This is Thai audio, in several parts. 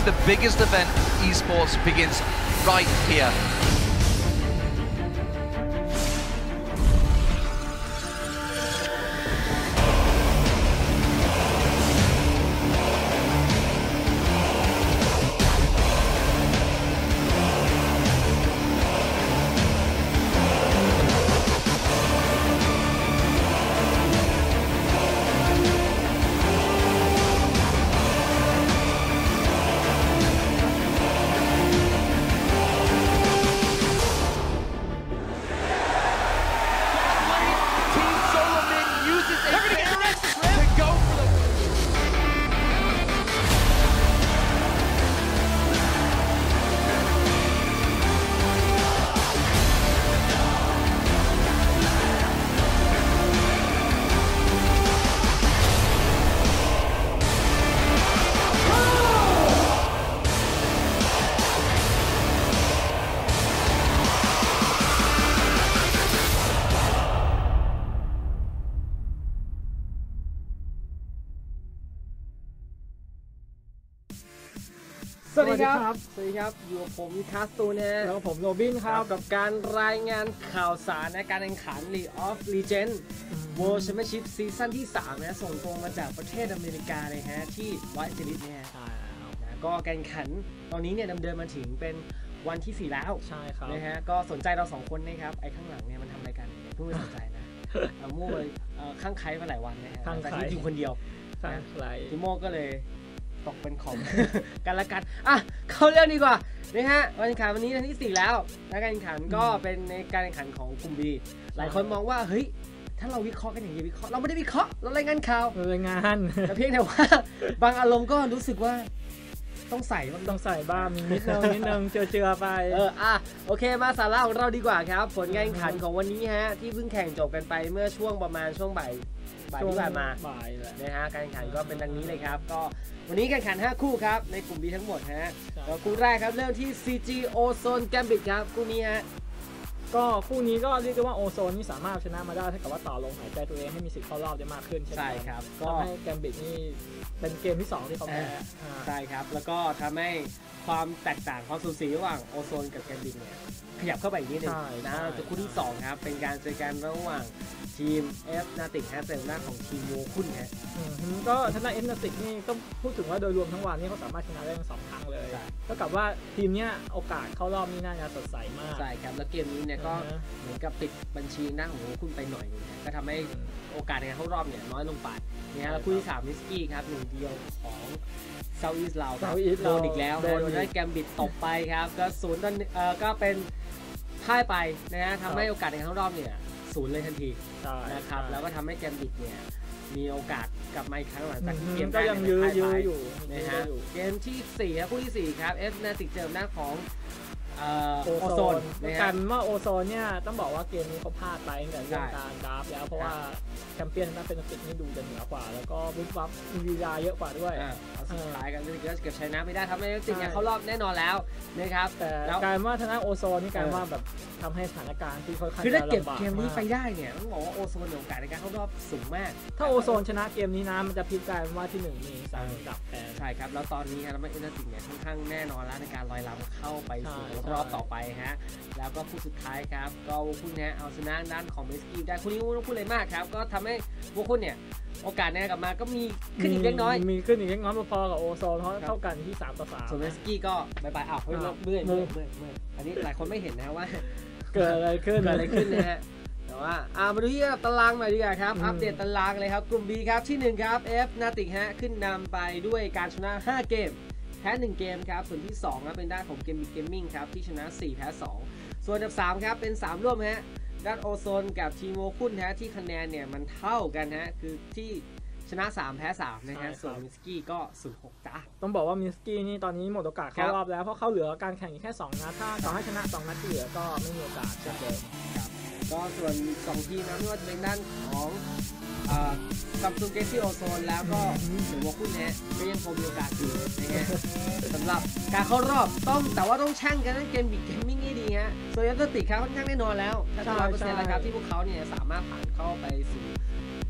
the biggest event esports begins right here. สวัสดีครับอยู่กับผมคาสตูนนะแล้วผมโรบินครับกับการรายงานข่าวสารในการแข่งขัน League of Legends World Championship ซีซั่นที่3นะส่งตรงมาจากประเทศอเมริกาเลยฮะที่ลอสแอนเจลิสเนี่ยก็การแข่งขันตอนนี้เนี่ยดำเนินมาถึงเป็นวันที่4แล้วใช่ครับนะฮะก็สนใจเรา2คนนะครับไอ้ข้างหลังเนี่ยมันทำอะไรกันเพิ่งไม่สนใจนะมั่วข้างใครมาหลายวันนะฮะแต่ที่อยู่คนเดียวพี่โมก็เลยตกเป็นของกันละกันอ่ะเข้าเรื่องดีกว่านะฮะการแข่งขันวันนี้วันที่4แล้วและการแข่งขันก็เป็นในการแข่งขันของกลุ่ม B หลายคนมองว่าเฮ้ยถ้าเราวิเคราะห์กันอย่างนี้วิเคราะห์เราไม่ได้วิเคราะห์เรารายงานข่าวรายงานแต่เพียงแต่ว่าบางอารมณ์ก็รู้สึกว่าต้องใส่บ้างนิดนึงเจือไปโอเคมาสาระของเราดีกว่าครับผลการแข่งขันของวันนี้ฮะที่เพิ่งแข่งจบกันไปเมื่อช่วงประมาณช่วงบ่ายที่ผ่านมานะฮะการแข่งขันก็เป็นดังนี้เลยครับก็วันนี้การแข่งขัน5คู่ครับในกลุ่ม B ทั้งหมดฮะแล้วคู่แรกครับเริ่มที่ CG Ozone Gambit ครับคู่นี้ฮะก็คู่นี้ก็เรียกได้ว่าโอโซนนี่สามารถชนะมาได้ถ้าเกิดว่าต่อลมหายใจตัวเองให้มีสิทธิ์เข้ารอบได้มากขึ้นใช่ครับก็ให้แกมบิทนี่เป็นเกมที่2ที่เขาแพ้ใช่ครับแล้วก็ทำให้ความแตกต่างความสูสีระหว่างโอโซนกับแกมบิทเนี่ยขยับเข้าไปอีกนิดนึงนะจะคู่ที่2ครับเป็นการเจอกันระหว่างทีม F Natic ฮะเจอหน้าของทีมโมคุนฮะก็ชนะ F Natic นี่ต้องพูดถึงว่าโดยรวมทั้งวันนี่เขาสามารถชนะได้ทั้ง2ครั้งเลยเท่ากับว่าทีมเนี้ยโอกาสเข้ารอบนี่น่าจะสดใสมากใช่ครับแล้วเกมนี้เนี่ยก็เหมือนกับปิดบัญชีหน้าของโมคุนไปหน่อยนึงก็ทำให้โอกาสในการเข้ารอบเนี่ยน้อยลงไปเนี่ยแล้วคู่ที่3มิสกี้ครับหนึ่งเดียวของเซาท์อีสต์เราโดนอีกแล้วโดนได้แกมบิทตบไปครับก็0-1ก็เป็นพ่ายไปนะฮะทำให้โอกาสในการเข้ารอบเนี่ย0เลยทันทีนะครับแล้วก็ทำให้แกมบิทเนี่ยมีโอกาสกลับมาอีกครั้งหลังจากที่เกมก็ยังยื้ออยู่นะฮะเกมที่4ครับคู่ที่4ครับ F Natic เจอหน้าของโอโซนกันว่าโอโซนเนี่ยต้องบอกว่าเกมนี้เขาพลาดไปตั้งแต่เรื่องการดราฟแล้วเพราะว่าแชมเปี้ยนน่าเป็นติดนี่ดูจะเหนือกว่าแล้วก็บุ๊บวับมีเวลาเยอะกว่าด้วยสุดท้ายกันก็เก็บชัยนะไม่ได้ทำให้ติดเนี่ยเขารอบแน่นอนแล้วนะครับแต่การว่าชนะโอโซนนี่การว่าแบบทำให้สถานการณ์ที่ค่อนข้างคือถ้าเก็บเกมนี้ไปได้เนี่ยต้องบอกว่าโอโซนมีโอกาสในการเข้ารอบสูงมากถ้าโอโซนชนะเกมนี้นะมันจะพลิกกลายเป็นว่าที่1มี3อันดับแทนใช่ครับแล้วตอนนี้ครับแล้วเอเนอร์จิเนี่ยค่อนข้างแน่นอนแล้วในการลอยลำเข้าไปสู่รอบต่อไปฮะแล้วก็คู่สุดท้ายครับก็วงคุณเนี่ยเอาชนะด้านของเมสกี้ได้คู่นี้ไม่ต้องพูดเลยมากครับก็ทำให้วงคุณเนี่ยโอกาสในกลับมาก็มีขึ้นอีกเล็กน้อยมีขึ้นอีกเล็กน้อยพอกับโอโซนเพราะเท่ากันที่3-3ส่วนเมสกี้ก็บายอ้าวเมื่อยอันนี้หลายคนไม่เห็นนะว่าเกิดอะไรขึ้นนะฮะแต่ว่ามาดูที่ตารางหน่อยดีกว่าครับอัปเดตตารางเลยครับกลุ่ม B ครับที่1ครับ F Natic ฮะขึ้นนำไปด้วยการชนะ5เกมแพ้1เกมครับส่วนที่2ครับเป็นด้านของเกมบิ๊กเกมมิ่งครับที่ชนะ4แพ้2ส่วนอันดับ3ครับเป็น3ร่วมฮะด้านโอโซนกับทีโมคุนฮะที่คะแนนเนี่ยมันเท่ากันฮะคือที่ชนะ3แพ้3นะฮะส่วนมิสกี้ก็0-6จ้าต้องบอกว่ามิสกี้นี่ตอนนี้หมดโอกาสเข้ารอบแล้วเพราะเขาเหลือการแข่งแค่2นัดถ้าต่อให้ชนะ2นัดที่เหลือก็ไม่มีโอกาสเช่นเดิมครับก็ส่วน2ทีมนะไม่ว่าจะเป็นด้านของซัมซุงเกซี่โอโซนแล้วก็ทีโมคุนฮะก็ยังคงมีโอกาสอยู่นะฮะสำหรับการเข้ารอบแต่ว่าต้องแช่งกันเกมบิ๊กเกมมิ่งให้ดีฮะโซยัตติครับค่อนข้างแน่นอนแล้วถ้า100%แล้วครับที่พวกเขาเนี่ยสามารถผ่านเข้าไปสู่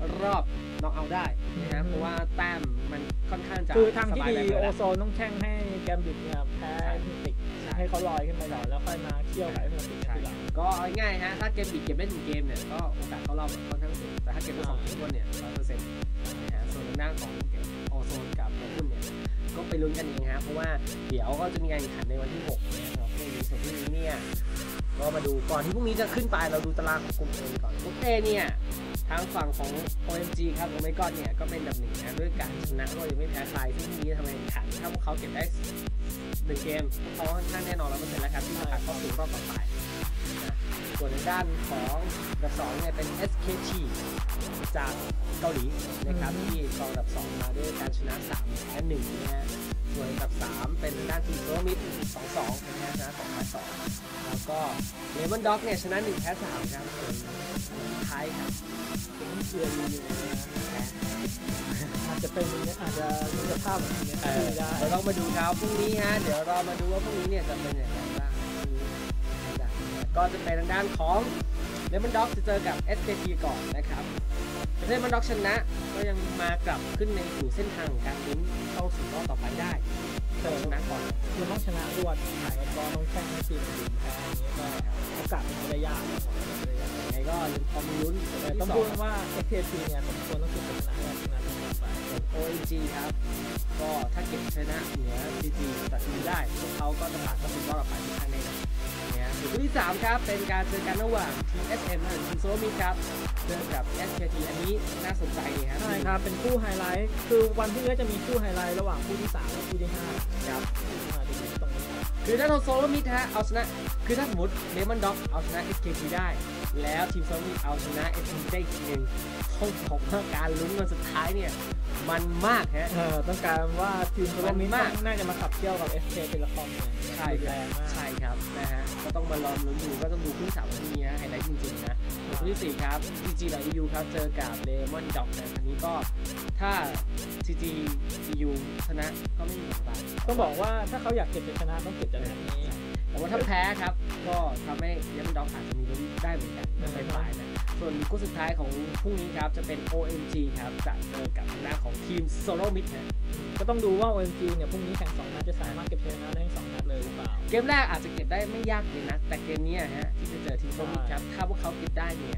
รอบน็อกเอาท์ได้นะเพราะว่าแต้มมันค่อนข้างจะคือทางที่ดีโอโซนต้องแช่งให้แกมบิดเนี่ยแพ้ติกให้เขาลอยขึ้นไปก่อนแล้วค่อยมาเคี่ยวกับติกทีหลังก็ง่ายฮะถ้าเกมบิดเก็บได้1เกมเนี่ยก็โอกาสเข้ารอบค่อนข้างสูงแต่ถ้าเก็บได้2เกมเนี่ย100%นะฮะส่วนหน้าของโอโซนกับหุ้นเนี่ยก็ไปลุ้นกันเองฮะเพราะว่าเดี๋ยวก็จะมีการแข่งขันในวันที่6นะครับพรุ่งนี้ส่วนพรุ่งนี้เนี่ยก็มาดูก่อนที่พรุ่งนี้จะขึ้นไปเราดูตารางของกลุ่ม A ก่อนกลุ่ม A เนี่ยทางฝั่งของ OMG ครับโอเมก้อนเนี่ยก็เป็นอันดับ1นะด้วยการชนะก็ยังไม่แพ้ใครซึ่งพรุ่งนี้ทำไมแข่งขันถ้าพวกเขาเก็บได้1เกมพวกเขาค่อนข้างแน่นอน100%แล้วครับที่จะผ่านเข้าสู่รอบต่อไปนะส่วนในด้านของอันดับ2เนี่ยเป็น SKT จากเกาหลีนะครับที่ครองอันดับ2มาด้วยการชนะ3แพ้1นะฮะส่วนอันดับ3เป็นด้านทีมโซมิด 2-2 นะฮะชนะ2แพ้2แล้วก็เลมอนด็อกเนี่ยชนะ1แพ้3ครับส่วนท้ายครับเป็นเชียร์อยู่นะอาจจะเป็นอาจจะมีสภาพแบบนี้ได้เราต้องมาดูครับพรุ่งนี้ฮะเดี๋ยวเรามาดูว่าพรุ่งนี้เนี่ยจะเป็นอย่างไรบ้างก็จะเป็นทางด้านของเลมอนด็อกจะเจอกับ SKT ก่อนนะครับเลมอนด็อกชนะก็ยังมากลับขึ้นในสู่เส้นทางของการลุ้นเข้าสู่รอบต่อไปได้ต้องชนะก่อนคือต้องชนะรวดหายก็ต้องแข่งให้ทีมอื่นแพ้อย่างนี้ก็โอกาสเป็นไปได้ยากยังไงก็พอมีลุ้นต้องพูดว่า SKT เนี่ยสมควรต้องคือชนะและชนะไป OMG ครับก็ถ้าเก็บชนะเหนือ GG ตัดสินได้พวกเขาก็จะผ่านเข้าสู่รอบต่อไปที่ทางในคู่ที่3ครับเป็นการเจอกันระหว่างทีม SM และทีมโซมิครับเจอกับ SKT อันนี้น่าสนใจดีครับใช่ครับเป็นคู่ไฮไลท์คือวันพรุ่งนี้จะมีคู่ไฮไลท์ระหว่างคู่ที่3และคู่ที่5 ครับดูตรงนี้คือถ้าโซมิฮะเอาชนะคือถ้าสมมติเลมอนด็อกเอาชนะ SKT ได้แล้วทีมโซมิเอาชนะ SM ได้อีกทีนึงต้องบอกว่าการลุ้นวันสุดท้ายเนี่ยมันมากฮะต้องการว่าทีมโซมิน่าจะมาขับเคี่ยวกับ SK เป็นละครเนี่ยใช่แรงมากใช่ครับนะฮะก็ต้องมาลองลุ้นดูก็ต้องดูคู่ที่3วันนี้นะไฮไลท์จริงๆนะคู่ที่4ครับ GG และ EU ครับเจอกับเลมอนด็อกนะอันนี้ก็ถ้า GG EU ชนะก็ไม่มีผลอะไรต้องบอกว่าถ้าเขาอยากเก็บชนะต้องเก็บจากนี้แต่ว่าถ้าแพ้ครับก็ทำให้เลมอนด็อกอาจจะมีลุ้นได้เหมือนกันในปลายนะส่วนคู่สุดท้ายของพรุ่งนี้ครับจะเป็น OMG ครับจะเจอกับหน้าของทีมโซโลมิดนะก็ต้องดูว่า OMG เนี่ยพรุ่งนี้แข่ง2นัดจะสามารถเก็บชนะได้ทั้ง2นัดเลยหรือเปล่าเกมแรกอาจจะเก็บได้ไม่ยากเลยนะแต่เกมนี้ฮะที่จะเจอทีมโซมิดครับถ้าพวกเขาเก็บได้เนี่ย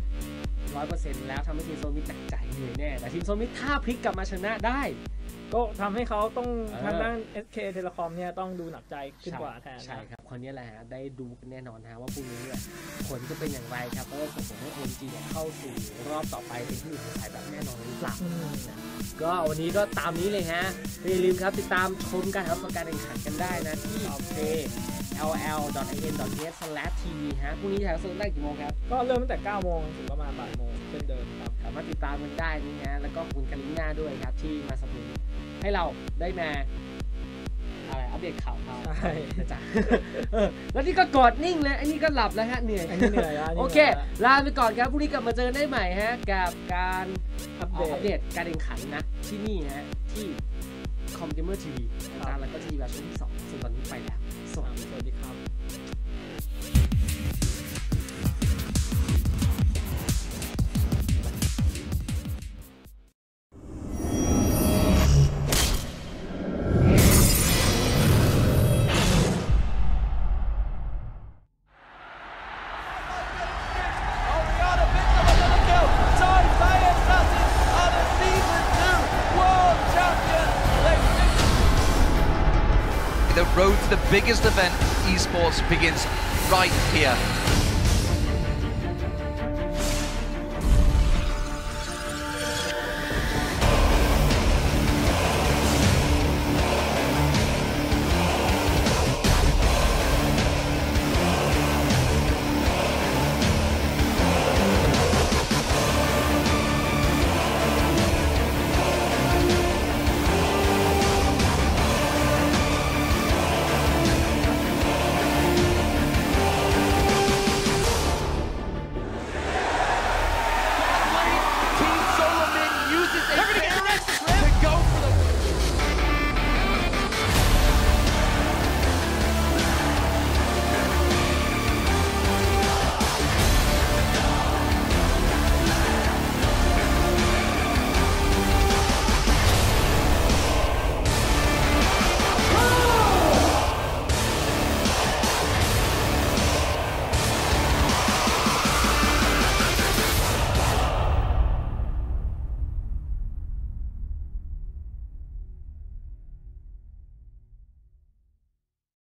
100% แล้วทำให้ทีมโซมิดหนักใจเหนื่อยแน่แต่ทีมโซมิดถ้าพลิกกลับมาชนะได้ก็ทำให้เขาต้องทางด้าน SK Telecom เนี่ยต้องดูหนักใจขึ้นกว่าแทนใช่ครับคนนี้แหละฮะได้ดูกันแน่นอนฮะว่าพรุ่งนี้เนี่ยผลจะเป็นอย่างไรครับก็ส่งผลให้ OMG เนี่ยเข้าสู่รอบต่อไปเป็นที่1สายแบบแน่นอนหรือเปล่าก็วันนี้ก็ตามนี้เลยฮะอย่าลืมครับติดตามชมการแข่งขันกันได้นะที่ ll.in.th/tv ฮะพรุ่งนี้ถ่ายทอดสดได้กี่โมงครับก็เริ่มตั้งแต่ 9 โมงถึงประมาณ บ่ายโมงเช่นเดิมครับสามารถติดตามกันได้นี่ฮะแล้วก็ขอบคุณกันลิน่าด้วยครับที่มาสนับสนุนให้เราได้มาอะไรอัปเดตข่าวเขาใช่จ้ะแล้วนี่ก็กดนิ่งเลยอันนี้ก็หลับแล้วฮะเหนื่อยโอเคลาไปก่อนครับพรุ่งนี้กลับมาเจอได้ใหม่ฮะกับการอัปเดตการแข่งขันนะที่นี่ฮะที่คอมเกมเมอร์ทีวีนะครับแล้วก็ทีวีแบบช่วงที่2ส่วนตอนนี้ไปแล้วสวัสดีครับ The road to the biggest event esports begins right here.